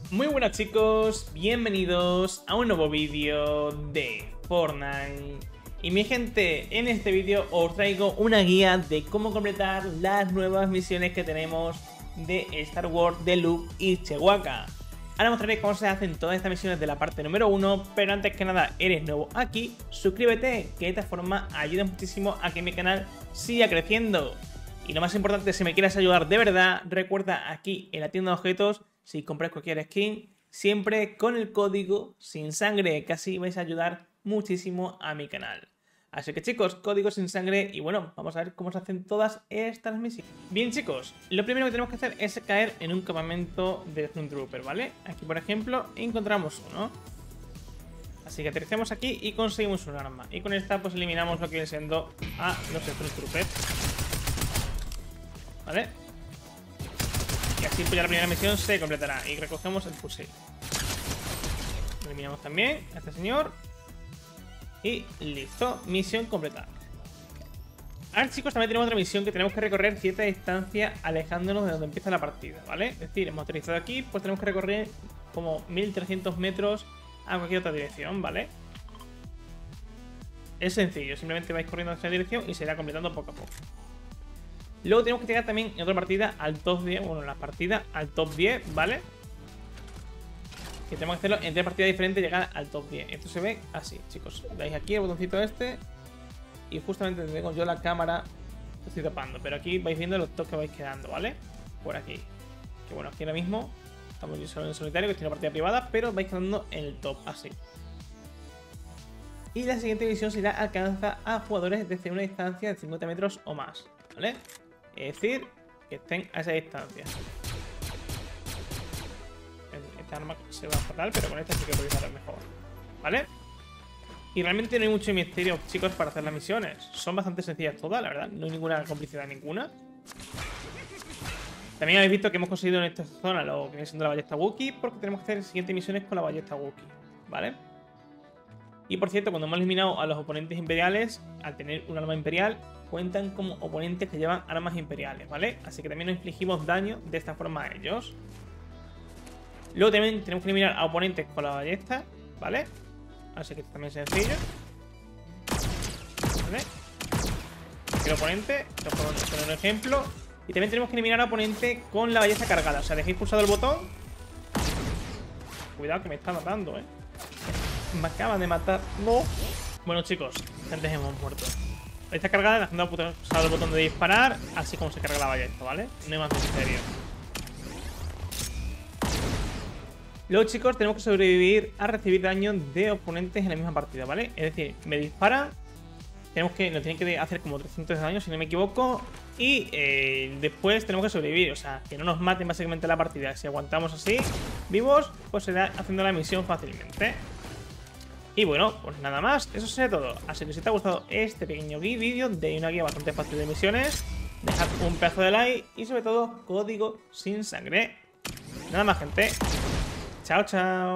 Muy buenas chicos, bienvenidos a un nuevo vídeo de Fortnite. Y mi gente, en este vídeo os traigo una guía de cómo completar las nuevas misiones que tenemos de Star Wars de Luke y Chewbacca. Ahora mostraré cómo se hacen todas estas misiones de la parte número 1, pero antes que nada, eres nuevo aquí, suscríbete, que de esta forma ayuda muchísimo a que mi canal siga creciendo. Y lo más importante, si me quieres ayudar de verdad, recuerda aquí en la tienda de objetos, si compras cualquier skin, siempre con el código sin sangre, que así vais a ayudar muchísimo a mi canal. Así que chicos, código sin sangre y bueno, vamos a ver cómo se hacen todas estas misiones. Bien chicos, lo primero que tenemos que hacer es caer en un campamento de Stormtrooper, ¿vale? Aquí por ejemplo encontramos uno. Así que aterrizamos aquí y conseguimos un arma. Y con esta pues eliminamos lo que viene siendo a los Stormtroopers, ¿vale? Y así pues ya la primera misión se completará. Y recogemos el fusil. Eliminamos también a este señor. Y listo, misión completada. Ahora chicos, también tenemos otra misión que tenemos que recorrer cierta distancia alejándonos de donde empieza la partida, ¿vale? Es decir, hemos aterrizado aquí, pues tenemos que recorrer como 1300 metros a cualquier otra dirección, ¿vale? Es sencillo, simplemente vais corriendo hacia esa dirección y se irá completando poco a poco. Luego tenemos que llegar también en otra partida al top 10, bueno, en la partida al top 10, ¿vale? Que tenemos que hacerlo en 3 partidas diferentes y llegar al top 10. Esto se ve así, chicos. Dais aquí el botoncito este y justamente donde tengo yo la cámara lo estoy tapando. Pero aquí vais viendo los tops que vais quedando, ¿vale? Por aquí. Que bueno, aquí ahora mismo estamos yo solo en solitario, que estoy en una partida privada, pero vais quedando en el top, así. Y la siguiente misión será alcanza a jugadores desde una distancia de 50 metros o más, ¿vale? Es decir, que estén a esa distancia. Esta arma se va fatal, pero con esta sí que podéis hacer mejor, ¿vale? Y realmente no hay mucho misterio, chicos, para hacer las misiones. Son bastante sencillas todas, la verdad. No hay ninguna complicidad ninguna. También habéis visto que hemos conseguido en esta zona lo que viene siendo la ballesta Wookiee, porque tenemos que hacer las siguientes misiones con la ballesta Wookiee, ¿vale? Y por cierto, cuando hemos eliminado a los oponentes imperiales, al tener un arma imperial, cuentan como oponentes que llevan armas imperiales, ¿vale? Así que también nos infligimos daño de esta forma a ellos. Luego también tenemos que eliminar a oponentes con la ballesta, ¿vale? Así que esto también es sencillo, ¿vale? Aquí el oponente, esto por poner un ejemplo. Y también tenemos que eliminar a oponente con la ballesta cargada. O sea, dejéis pulsado el botón. Cuidado que me está matando, ¿eh? Me acaban de matar. No. Bueno chicos, antes hemos muerto. La ballesta cargada, dejando pulsado el botón de disparar, así como se carga la ballesta, ¿vale? No hay más misterio. Luego chicos, tenemos que sobrevivir a recibir daño de oponentes en la misma partida, ¿vale? Es decir, me disparan, nos tienen que hacer como 300 de daño si no me equivoco. Y después tenemos que sobrevivir, o sea, que no nos maten básicamente la partida. Si aguantamos así, vivos, pues será haciendo la misión fácilmente. Y bueno, pues nada más, eso sería todo. Así que si te ha gustado este pequeño vídeo de una guía bastante fácil de misiones, dejad un pedazo de like y sobre todo código sin sangre. Nada más gente. Chao, chao.